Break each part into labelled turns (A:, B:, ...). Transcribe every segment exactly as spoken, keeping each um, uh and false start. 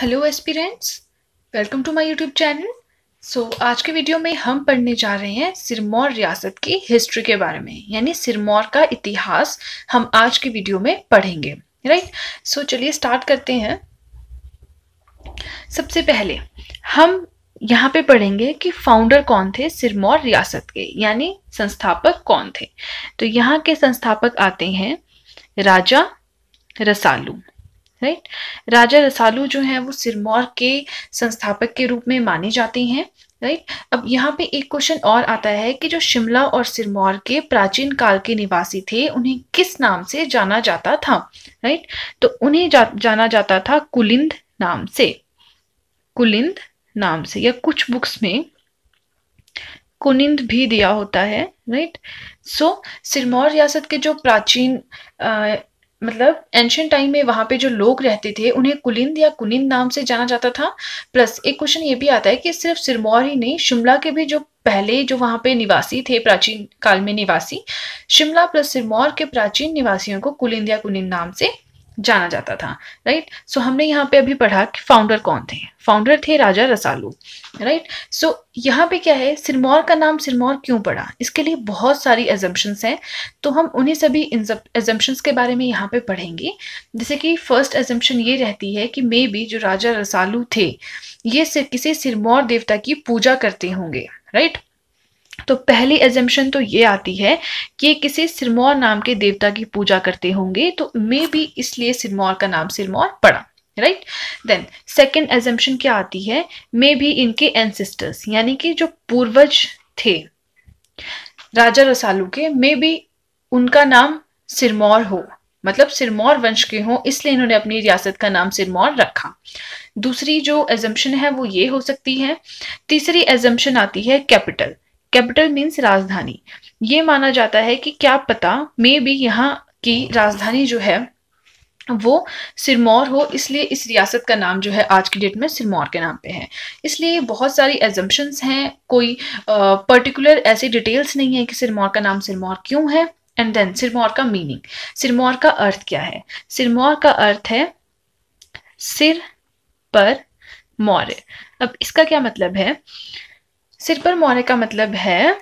A: Hello aspirants, welcome to my YouTube channel. So आज के video में हम पढ़ने जा रहे हैं सिरमौर रियासत की हिस्ट्री के बारे में, यानी सिरमौर का इतिहास हम आज के वीडियो में पढ़ेंगे। राइट, सो चलिए स्टार्ट करते हैं। सबसे पहले हम यहाँ पे पढ़ेंगे कि फाउंडर कौन थे सिरमौर रियासत के, यानी संस्थापक कौन थे। तो यहाँ के संस्थापक आते हैं राजा रसालू। Right right? राजा रसालू जो है वो सिरमौर के संस्थापक के रूप में माने जाते हैं। Right right? अब यहाँ पे एक क्वेश्चन और आता है कि जो शिमला और सिरमौर के प्राचीन काल के निवासी थे उन्हें किस नाम से जाना जाता था। Right right? तो उन्हें जा, जाना जाता था कुलिंद नाम से, कुलिंद नाम से, या कुछ बुक्स में कुनिंद भी दिया होता है। Right right? So so, Sirmaur रियासत के जो प्राचीन आ, मतलब एंशियंट टाइम में वहां पे जो लोग रहते थे उन्हें कुलिंद या कुनिंद नाम से जाना जाता था। प्लस एक क्वेश्चन ये भी आता है कि सिर्फ सिरमौर ही नहीं, शिमला के भी जो पहले जो वहां पे निवासी थे, प्राचीन काल में निवासी, शिमला प्लस सिरमौर के प्राचीन निवासियों को कुलिंद या कुनिंद नाम से जाना जाता था। राइट सो so, हमने यहाँ पे अभी पढ़ा कि फाउंडर कौन थे। फाउंडर थे राजा रसालू। राइट सो so, यहाँ पे क्या है, सिरमौर का नाम सिरमौर क्यों पड़ा, इसके लिए बहुत सारी एजम्पशंस हैं। तो हम उन्हीं सभी एजम्पशंस के बारे में यहाँ पे पढ़ेंगे। जैसे कि फर्स्ट एजम्पशन ये रहती है कि मे बी जो राजा रसालू थे ये सिर्फ किसी सिरमौर देवता की पूजा करते होंगे। राइट तो पहली एजम्पशन तो ये आती है कि किसी सिरमौर नाम के देवता की पूजा करते होंगे, तो मे बी इसलिए सिरमौर का नाम सिरमौर पड़ा। राइट देन सेकंड एजम्पशन क्या आती है, मे बी इनके एंसेस्टर्स यानी कि जो पूर्वज थे राजा रसालू के, मे बी उनका नाम सिरमौर हो, मतलब सिरमौर वंश के हो, इसलिए इन्होंने अपनी रियासत का नाम सिरमौर रखा। दूसरी जो एजम्पशन है वो ये हो सकती है। तीसरी एजम्पशन आती है कैपिटल। कैपिटल मीन्स राजधानी। ये माना जाता है कि क्या पता मे बी यहाँ की राजधानी जो है वो सिरमौर हो, इसलिए इस रियासत का नाम जो है आज की डेट में सिरमौर के नाम पे है। इसलिए बहुत सारी एजम्पशंस हैं, कोई पर्टिकुलर uh, ऐसी डिटेल्स नहीं है कि सिरमौर का नाम सिरमौर क्यों है। एंड देन सिरमौर का मीनिंग, सिरमौर का अर्थ क्या है। सिरमौर का अर्थ है सिर पर मौर्य। अब इसका क्या मतलब है, सिर पर मौर्य का मतलब है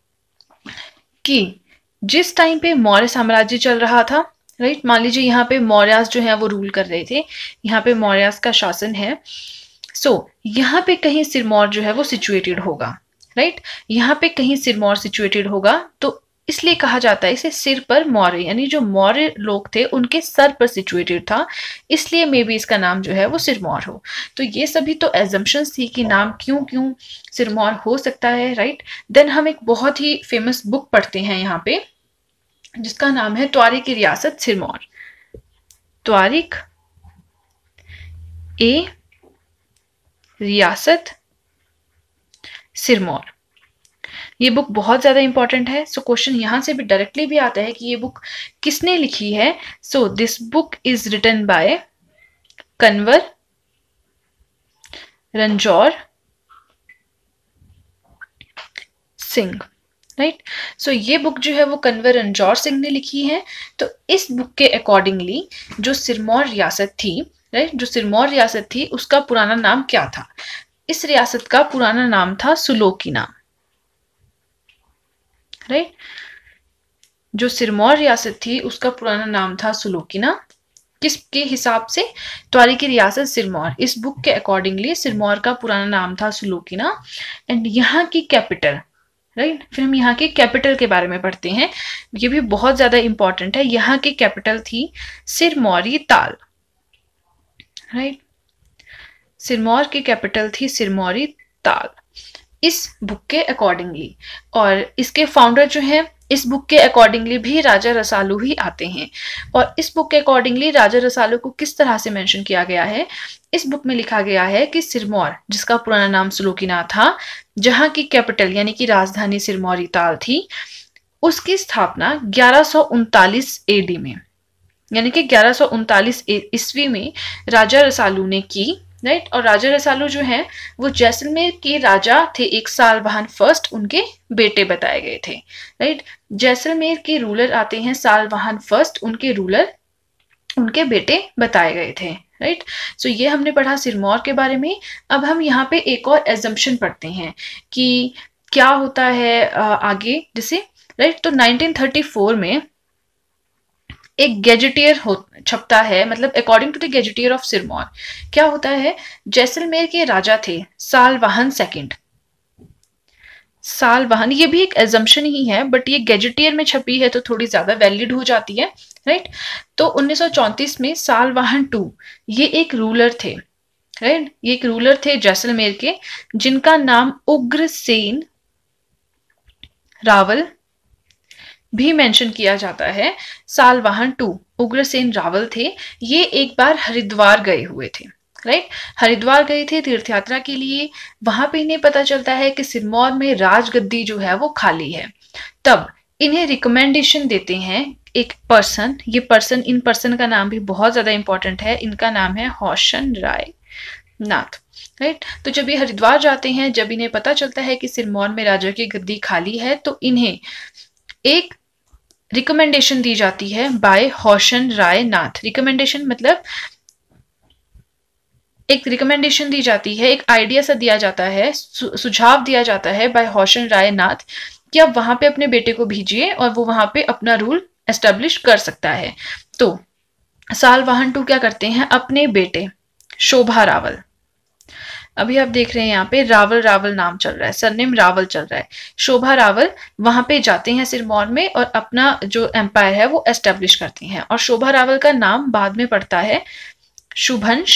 A: कि जिस टाइम पे मौर्य साम्राज्य चल रहा था, राइट, मान लीजिए यहाँ पे मौर्यास जो है वो रूल कर रहे थे, यहाँ पे मौर्यास का शासन है। सो so, यहाँ पे कहीं सिरमौर जो है वो सिचुएटेड होगा। राइट यहाँ पे कहीं सिरमौर सिचुएटेड होगा, तो इसलिए कहा जाता है इसे सिर पर मौर्य, यानी जो मौर्य लोग थे उनके सर पर सिचुएटेड था, इसलिए मे बी इसका नाम जो है वो सिरमौर हो। तो ये सभी तो एजम्पशंस थी कि नाम क्यों क्यों सिरमौर हो सकता है। राइट देन हम एक बहुत ही फेमस बुक पढ़ते हैं यहाँ पे जिसका नाम है त्वारिख की रियासत सिरमौर। त्वारिख ए रियासत सिरमौर, ये बुक बहुत ज्यादा इंपॉर्टेंट है। सो क्वेश्चन यहां से भी डायरेक्टली भी आता है कि ये बुक किसने लिखी है। So this book is written by Kanwar Ranjor Singh. Right so ये बुक जो है वो कन्वर रंजौर सिंह ने लिखी है। तो इस बुक के अकॉर्डिंगली जो सिरमौर रियासत थी, राइट right? जो सिरमौर रियासत थी उसका पुराना नाम क्या था। इस रियासत का पुराना नाम था सुलोकिना। Right right? जो सिरमौर रियासत थी उसका पुराना नाम था सुलोकिना। किसके हिसाब से, त्वारिख की रियासत सिरमौर, इस बुक के अकॉर्डिंगली सिरमौर का पुराना नाम था सुलोकिना। एंड यहाँ की कैपिटल, राइट right? फिर हम यहाँ के कैपिटल के बारे में पढ़ते हैं, ये भी बहुत ज्यादा इंपॉर्टेंट है। यहाँ की कैपिटल थी सिरमौरी ताल। Right right? सिरमौर की कैपिटल थी सिरमौरी ताल इस बुक के अकॉर्डिंगली। और इसके फाउंडर जो है इस बुक के अकॉर्डिंगली भी राजा रसालू ही आते हैं। और इस बुक के अकॉर्डिंगली राजा रसालू को किस तरह से मेंशन किया गया है, इस बुक में लिखा गया है कि सिरमौर जिसका पुराना नाम सुलोकिना था, जहां की कैपिटल यानी कि राजधानी सिरमौरी ताल थी, उसकी स्थापना ग्यारह सौ उनतालीस एडी में, यानी कि ग्यारह सौ उनतालीस ईस्वी में राजा रसालू ने की। राइट और राजा रसालू जो है वो जैसलमेर के राजा थे, एक सालवाहन फर्स्ट उनके बेटे बताए गए थे। राइट जैसलमेर के रूलर आते हैं सालवाहन फर्स्ट, उनके रूलर उनके बेटे बताए गए थे। राइट। सो ये हमने पढ़ा सिरमौर के बारे में। अब हम यहाँ पे एक और एजम्पशन पढ़ते हैं कि क्या होता है आ, आगे जैसे, राइट। तो नाइनटीन थर्टी फोर में एक गैजेटियर हो छपता है, मतलब according to the gazetteer of Sirmaur क्या होता है, जैसलमेर के राजा थे सालवाहन सेकंड। सालवाहन ये भी एक एजम्पशन ही है, बट ये गैजेटियर में छपी है तो थोड़ी ज्यादा वैलिड हो जाती है, राइट। तो उन्नीस सौ चौंतीस में सालवाहन टू ये एक रूलर थे, राइट। ये एक रूलर थे जैसलमेर के, जिनका नाम उग्रसेन रावल भी मेंशन किया जाता है। सालवाहन टू उग्रसेन रावल थे। ये एक बार हरिद्वार गए हुए थे, राइट। हरिद्वार गए थे तीर्थ यात्रा के लिए। वहां पे इन्हें पता चलता है कि सिरमौर में राजगद्दी जो है वो खाली है। तब इन्हें रिकमेंडेशन देते हैं एक पर्सन, ये पर्सन, इन पर्सन का नाम भी बहुत ज्यादा इंपॉर्टेंट है, इनका नाम है होशन राय नाथ, राइट। तो जब ये हरिद्वार जाते हैं, जब इन्हें पता चलता है कि सिरमौर में राजा की गद्दी खाली है, तो इन्हें एक रिकमेंडेशन दी जाती है बाय होशन राय नाथ। रिकमेंडेशन मतलब एक रिकमेंडेशन दी जाती है, एक आइडिया सा दिया जाता है, सु, सुझाव दिया जाता है बाय होशन राय नाथ कि आप वहां पे अपने बेटे को भेजिए और वो वहां पे अपना रूल एस्टेब्लिश कर सकता है। तो सालवाहन टू क्या करते हैं, अपने बेटे शोभा रावल, अभी आप देख रहे हैं यहाँ पे रावल रावल नाम चल रहा है, सरनेम रावल चल रहा है, शोभा रावल वहां पे जाते हैं सिरमौर में और अपना जो एम्पायर है वो एस्टेब्लिश करते हैं। और शोभा रावल का नाम बाद में पड़ता है शुभंश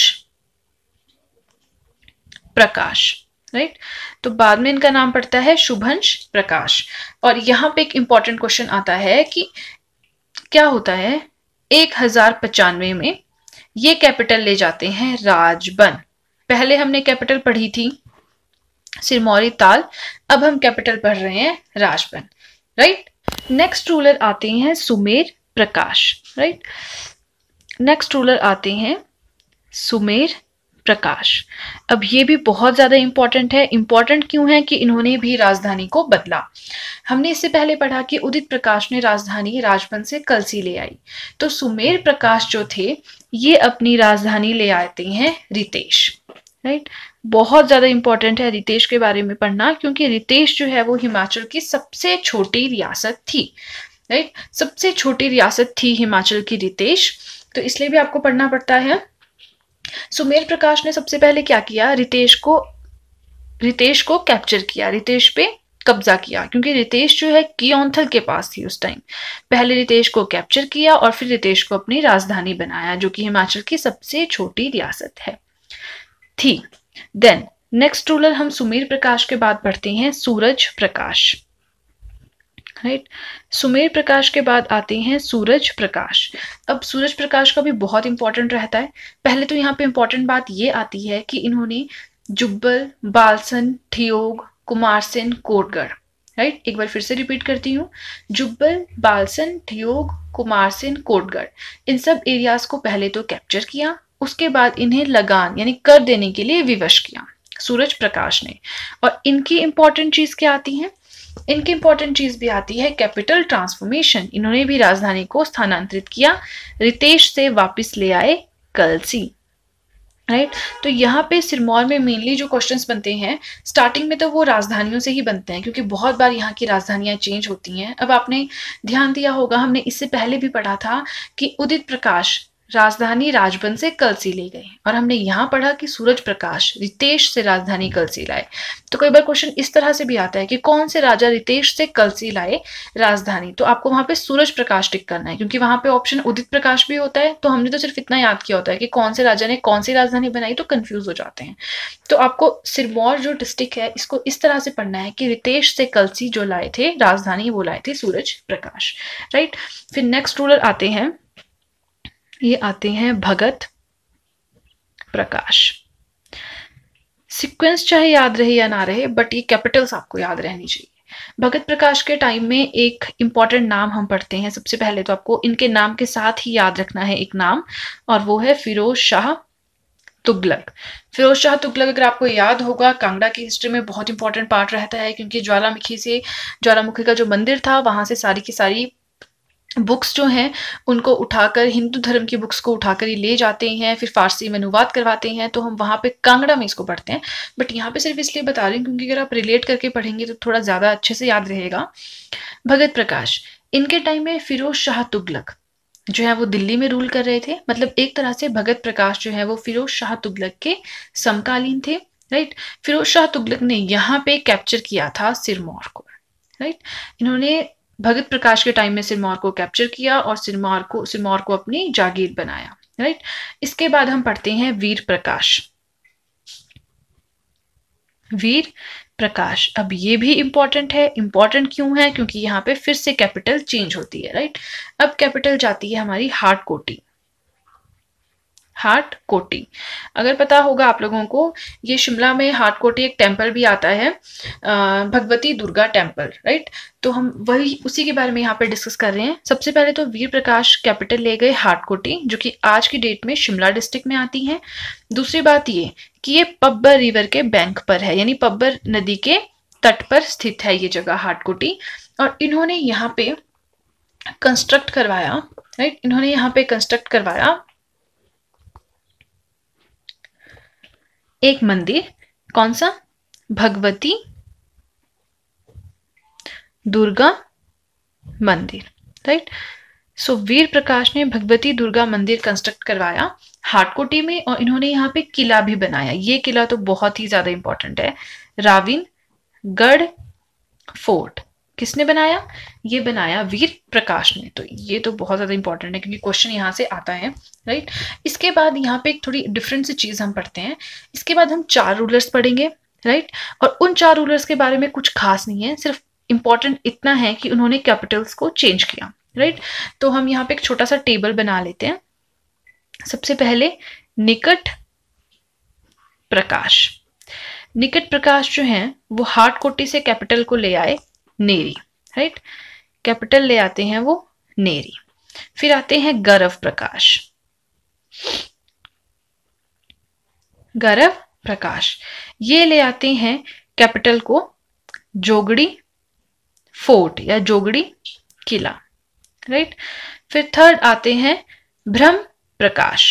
A: प्रकाश, राइट। तो बाद में इनका नाम पड़ता है शुभंश प्रकाश। और यहाँ पे एक इंपॉर्टेंट क्वेश्चन आता है कि क्या होता है, एक हजार पचानवे में ये कैपिटल ले जाते हैं राजबन। पहले हमने कैपिटल पढ़ी थी सिरमौरी ताल, अब हम कैपिटल पढ़ रहे हैं राजबन, राइट। नेक्स्ट रूलर आते हैं Sumer Prakash, right. Next ruler आते हैं सुमेर प्रकाश। अब ये भी बहुत ज्यादा इंपॉर्टेंट है। इंपॉर्टेंट क्यों है कि इन्होंने भी राजधानी को बदला। हमने इससे पहले पढ़ा कि उदित प्रकाश ने राजधानी राजबन से कलसी ले आई, तो सुमेर प्रकाश जो थे ये अपनी राजधानी ले आते हैं रितेश, राइट। बहुत ज्यादा इंपॉर्टेंट है रितेश के बारे में पढ़ना, क्योंकि रितेश जो है वो हिमाचल की सबसे छोटी रियासत थी, राइट। सबसे छोटी रियासत थी हिमाचल की रितेश, तो इसलिए भी आपको पढ़ना पड़ता है। सुमेर प्रकाश ने सबसे पहले क्या किया, रितेश को रितेश को कैप्चर किया, रितेश पे कब्जा किया, क्योंकि रितेश जो है कियोंथल के पास थी उस टाइम। पहले रितेश को कैप्चर किया और फिर रितेश को अपनी राजधानी बनाया, जो कि हिमाचल की सबसे छोटी रियासत है थी। देन नेक्स्ट रूलर हम सुमेर प्रकाश के बाद पढ़ते हैं सूरज प्रकाश, राइट। सुमेर प्रकाश के बाद आते हैं सूरज प्रकाश। अब सूरज प्रकाश का भी बहुत इंपॉर्टेंट रहता है। पहले तो यहाँ पे इंपॉर्टेंट बात ये आती है कि इन्होंने जुब्बल, बालसन, ठियोग, कुमारसेन, कोटगढ़, राइट। एक बार फिर से रिपीट करती हूँ, जुब्बल, बालसन, ठियोग, कुमारसेन, कोटगढ़, इन सब एरियाज को पहले तो कैप्चर किया, उसके बाद इन्हें लगान यानी कर देने के लिए विवश किया सूरज प्रकाश ने। और इनकी इंपॉर्टेंट चीज क्या आती है, इनकी इंपॉर्टेंट चीज भी आती है कैपिटल ट्रांसफॉर्मेशन। इन्होंने भी राजधानी को स्थानांतरित किया, रितेश से वापस ले आए कलसी, राइट। तो यहाँ पे सिरमौर में मेनली जो क्वेश्चंस बनते हैं, स्टार्टिंग में तो वो राजधानियों से ही बनते हैं, क्योंकि बहुत बार यहाँ की राजधानियां चेंज होती हैं। अब आपने ध्यान दिया होगा, हमने इससे पहले भी पढ़ा था कि उदित प्रकाश राजधानी राजबन से कलसी ले गए, और हमने यहाँ पढ़ा कि सूरज प्रकाश रितेश से राजधानी कलसी लाए। तो कई बार क्वेश्चन इस तरह से भी आता है कि कौन से राजा रितेश से कलसी लाए राजधानी, तो आपको वहां पे सूरज प्रकाश टिक करना है, क्योंकि वहां पे ऑप्शन उदित प्रकाश भी होता है। तो हमने तो सिर्फ इतना याद किया होता है कि कौन से राजा ने कौन सी राजधानी बनाई, तो कंफ्यूज हो जाते हैं। तो आपको सिरमौर जो डिस्ट्रिक्ट है इसको इस तरह से पढ़ना है कि रितेश से कलसी जो लाए थे राजधानी, वो लाए थे सूरज प्रकाश, राइट। फिर नेक्स्ट रूलर आते हैं, ये आते हैं भगत प्रकाश। सीक्वेंस चाहे याद रहे या ना रहे, बट ये कैपिटल्स आपको याद रहनी चाहिए। भगत प्रकाश के टाइम में एक इंपॉर्टेंट नाम हम पढ़ते हैं। सबसे पहले तो आपको इनके नाम के साथ ही याद रखना है एक नाम, और वो है फिरोज शाह तुगलक। फिरोज शाह तुगलक अगर आपको याद होगा, कांगड़ा की हिस्ट्री में बहुत इंपॉर्टेंट पार्ट रहता है, क्योंकि ज्वालामुखी से ज्वालामुखी का जो मंदिर था वहां से सारी की सारी बुक्स जो हैं उनको उठाकर, हिंदू धर्म की बुक्स को उठाकर ये ले जाते हैं, फिर फारसी में अनुवाद करवाते हैं, तो हम वहाँ पे कांगड़ा में इसको पढ़ते हैं। बट यहाँ पे सिर्फ इसलिए बता रही हूँ क्योंकि अगर आप रिलेट करके पढ़ेंगे तो थोड़ा ज़्यादा अच्छे से याद रहेगा। भगत प्रकाश, इनके टाइम में फिरोज शाह तुगलक जो है वो दिल्ली में रूल कर रहे थे। मतलब एक तरह से भगत प्रकाश जो है वो फिरोज शाह तुगलक के समकालीन थे, राइट। फिरोज शाह तुगलक ने यहाँ पे कैप्चर किया था सिरमौर को, राइट। इन्होंने भगत प्रकाश के टाइम में सिरमौर को कैप्चर किया और सिरमौर को सिरमौर को अपनी जागीर बनाया, राइट। इसके बाद हम पढ़ते हैं वीर प्रकाश। वीर प्रकाश, अब ये भी इंपॉर्टेंट है। इंपॉर्टेंट क्यों है? क्योंकि यहाँ पे फिर से कैपिटल चेंज होती है, राइट। अब कैपिटल जाती है हमारी हाटकोटी। हाटकोटी, अगर पता होगा आप लोगों को, ये शिमला में हाटकोटी एक टेम्पल भी आता है, भगवती दुर्गा टेम्पल, राइट। तो हम वही उसी के बारे में यहाँ पे डिस्कस कर रहे हैं। सबसे पहले तो वीर प्रकाश कैपिटल ले गए हाटकोटी, जो कि आज की डेट में शिमला डिस्ट्रिक्ट में आती है। दूसरी बात ये कि ये पब्बर रिवर के बैंक पर है, यानी पब्बर नदी के तट पर स्थित है ये जगह हाटकोटी। और इन्होंने यहाँ पे कंस्ट्रक्ट करवाया, राइट। इन्होंने यहाँ पे कंस्ट्रक्ट करवाया एक मंदिर। कौन सा? भगवती दुर्गा मंदिर, राइट। सो वीर प्रकाश ने भगवती दुर्गा मंदिर कंस्ट्रक्ट करवाया हाटकोटी में, और इन्होंने यहाँ पे किला भी बनाया। ये किला तो बहुत ही ज्यादा इंपॉर्टेंट है, राविनगढ़ फोर्ट। किसने बनाया? ये बनाया वीर प्रकाश ने। तो ये तो बहुत ज्यादा इंपॉर्टेंट है क्योंकि क्वेश्चन यहाँ से आता है, राइट। इसके बाद यहाँ पे एक थोड़ी डिफरेंट सी चीज हम पढ़ते हैं। इसके बाद हम चार रूलर्स पढ़ेंगे, राइट। और उन चार रूलर्स के बारे में कुछ खास नहीं है, सिर्फ इंपॉर्टेंट इतना है कि उन्होंने कैपिटल्स को चेंज किया, राइट। तो हम यहाँ पे एक छोटा सा टेबल बना लेते हैं। सबसे पहले निकट प्रकाश। निकट प्रकाश जो है वो हाटकोटी से कैपिटल को ले आए नेरी, राइट। कैपिटल ले आते हैं वो नेरी। फिर आते हैं गरव प्रकाश। गरव प्रकाश ये ले आते हैं कैपिटल को जोगड़ी फोर्ट या जोगड़ी किला, राइट। फिर थर्ड आते हैं ब्रह्म प्रकाश।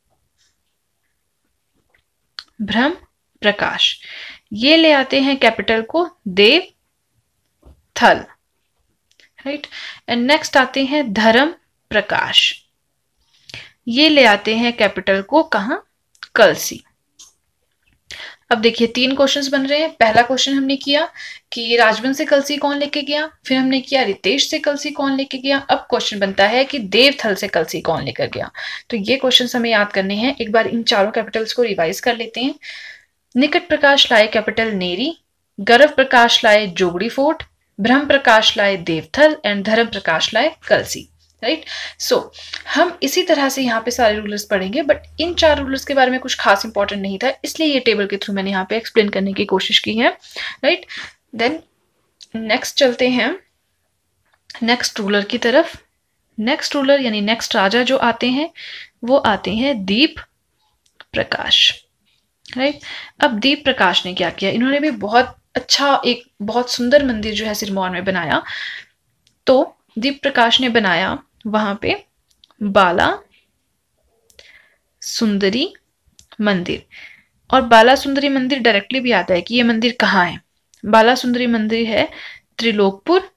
A: ब्रह्म प्रकाश ये ले आते हैं कैपिटल को देव थल, राइट। एंड नेक्स्ट आते हैं धर्म प्रकाश। ये ले आते हैं कैपिटल को कहां? कलसी। अब देखिए तीन क्वेश्चंस बन रहे हैं। पहला क्वेश्चन हमने किया कि राजबंद से कलसी कौन लेके गया, फिर हमने किया रितेश से कलसी कौन लेके गया। अब क्वेश्चन बनता है कि देवथल से कलसी कौन लेकर गया। तो ये क्वेश्चंस हमें याद करने हैं। एक बार इन चारों कैपिटल्स को रिवाइज कर लेते हैं। निकट प्रकाश लाए कैपिटल नेरी, गरव प्रकाश लाए जोगड़ी फोर्ट, ब्रह्म प्रकाश लाए देवथल एंड धर्म प्रकाश लाए कलसी, राइट। सो हम इसी तरह से यहाँ पे सारे रूलर्स पढ़ेंगे, बट इन चार रूलर्स के बारे में कुछ खास इंपॉर्टेंट नहीं था, इसलिए ये टेबल के थ्रू मैंने यहाँ पे एक्सप्लेन करने की कोशिश की है, राइट। देन नेक्स्ट चलते हैं नेक्स्ट रूलर की तरफ। नेक्स्ट रूलर यानी नेक्स्ट राजा जो आते हैं वो आते हैं दीप प्रकाश, राइट। अब दीप प्रकाश ने क्या किया? इन्होंने भी बहुत अच्छा, एक बहुत सुंदर मंदिर जो है सिरमौर में बनाया। तो दीप प्रकाश ने बनाया वहां पे बाला सुंदरी मंदिर। और बाला सुंदरी मंदिर डायरेक्टली भी आता है कि ये मंदिर कहाँ है। बाला सुंदरी मंदिर है त्रिलोकपुर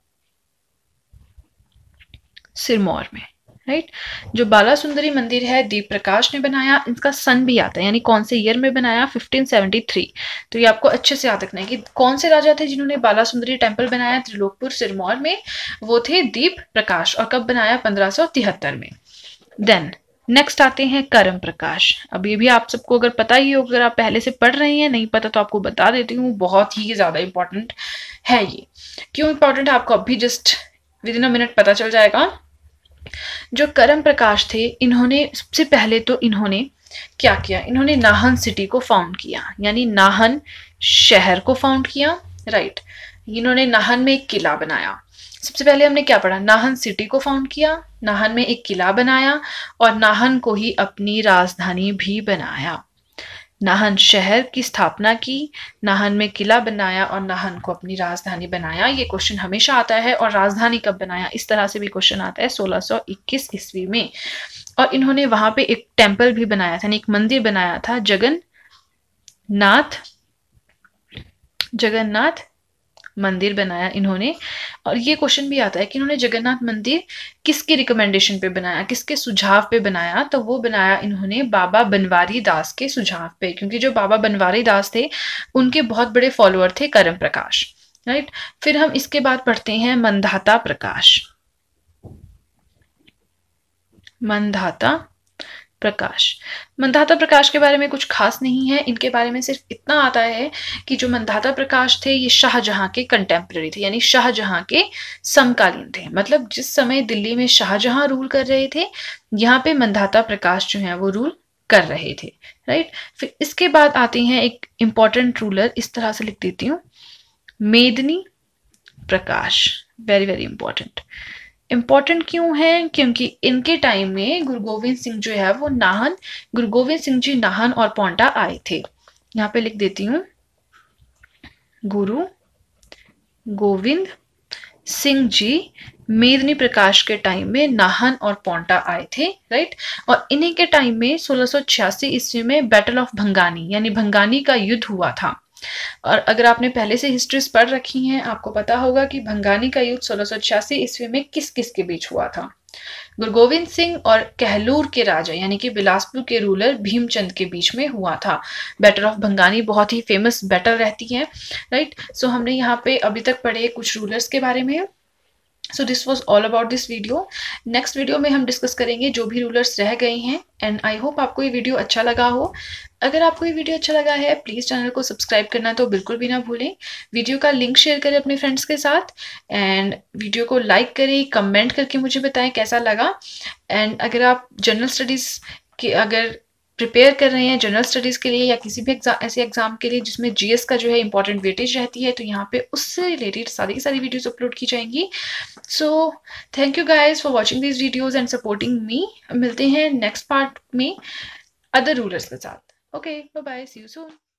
A: सिरमौर में, राइट। जो बाला सुंदरी मंदिर है दीप प्रकाश ने बनाया। इनका सन भी आता है, यानी कौन से ईयर में बनाया? Fifteen seventy three. तो ये आपको अच्छे से याद रखना है कि कौन से राजा थे जिन्होंने बाला सुंदरी टेम्पल बनाया त्रिलोकपुर सिरमौर में। वो थे दीप प्रकाश। और कब बनाया? पंद्रह सौ तिहत्तर में। देन नेक्स्ट आते हैं करम प्रकाश। अब ये भी आप सबको अगर पता ही हो, अगर आप पहले से पढ़ रहे हैं, नहीं पता तो आपको बता देती हूँ, बहुत ही ज्यादा इंपॉर्टेंट है ये। क्यों इंपॉर्टेंट है आपको अभी just within a minute पता चल जाएगा। जो करम प्रकाश थे, इन्होंने सबसे पहले तो इन्होंने क्या किया? इन्होंने नाहन सिटी को फाउंड किया, यानी नाहन शहर को फाउंड किया, राइट। इन्होंने नाहन में एक किला बनाया। सबसे पहले हमने क्या पढ़ा? नाहन सिटी को फाउंड किया, नाहन में एक किला बनाया और नाहन को ही अपनी राजधानी भी बनाया। नाहन शहर की स्थापना की, नाहन में किला बनाया और नाहन को अपनी राजधानी बनाया। ये क्वेश्चन हमेशा आता है। और राजधानी कब बनाया, इस तरह से भी क्वेश्चन आता है सोलह सौ इक्कीस ईस्वी में। और इन्होंने वहां पे एक टेम्पल भी बनाया था, एक मंदिर बनाया था, जगन्नाथ जगन्नाथ मंदिर बनाया इन्होंने। और ये क्वेश्चन भी आता है कि इन्होंने जगन्नाथ मंदिर किसके रिकमेंडेशन पे बनाया, किसके सुझाव पे बनाया, तो वो बनाया इन्होंने बाबा बनवारी दास के सुझाव पे, क्योंकि जो बाबा बनवारी दास थे उनके बहुत बड़े फॉलोअर थे करम प्रकाश, राइट। फिर हम इसके बाद पढ़ते हैं मंधाता प्रकाश। मंधाता प्रकाश मंधाता प्रकाश के बारे में कुछ खास नहीं है, इनके बारे में सिर्फ इतना आता है कि जो मंधाता प्रकाश थे ये शाहजहां के कंटेम्प्रेरी थे, यानी शाहजहां के समकालीन थे। मतलब जिस समय दिल्ली में शाहजहां रूल कर रहे थे, यहाँ पे मंधाता प्रकाश जो है वो रूल कर रहे थे, राइट। फिर इसके बाद आते हैं एक इंपॉर्टेंट रूलर, इस तरह से लिख देती हूँ, Medini Prakash. Very very important. Important क्यों है, क्योंकि इनके टाइम में गुरु गोविंद सिंह जो है वो नाहन, गुरु गोविंद सिंह जी नाहन और पोंटा आए थे। यहाँ पे लिख देती हूँ, गुरु गोविंद सिंह जी मेदिनी प्रकाश के टाइम में नाहन और पोंटा आए थे, राइट। और इन्हीं के टाइम में सोलह सौ छियासी ईस्वी में बैटल ऑफ भंगानी यानी भंगानी का युद्ध हुआ था। और अगर आपने पहले से हिस्ट्रीज पढ़ रखी हैं, आपको पता होगा कि भंगानी का युद्ध सोलह सौ छियासी ईस्वी में किस किस के बीच हुआ था। गुरु गोविंद सिंह और कहलूर के राजा यानी कि बिलासपुर के रूलर भीमचंद के बीच में हुआ था। बैटल ऑफ भंगानी बहुत ही फेमस बैटल रहती है, राइट। सो हमने यहाँ पे अभी तक पढ़े कुछ रूलर्स के बारे में। So this was all about this video. नेक्स्ट वीडियो में हम डिस्कस करेंगे जो भी रूलर्स रह गए हैं। एंड आई होप आपको ये वीडियो अच्छा लगा हो। अगर आपको ये वीडियो अच्छा लगा है, प्लीज़ चैनल को सब्सक्राइब करना तो बिल्कुल भी ना भूलें। वीडियो का लिंक शेयर करें अपने फ्रेंड्स के साथ, एंड वीडियो को लाइक करें, कमेंट करके मुझे बताएं कैसा लगा। एंड अगर आप जनरल स्टडीज़ के अगर प्रिपेयर कर रहे हैं जनरल स्टडीज़ के लिए या किसी भी एग्जाम ऐसे एग्जाम के लिए जिसमें जीएस का जो है इंपॉर्टेंट वेटेज रहती है, तो यहाँ पे उससे रिलेटेड सारी की सारी वीडियोस अपलोड की जाएंगी। So thank you guys for watching this videos and supporting me. मिलते हैं नेक्स्ट पार्ट में अदर रूलर्स के साथ। Okay, bye bye, see you soon.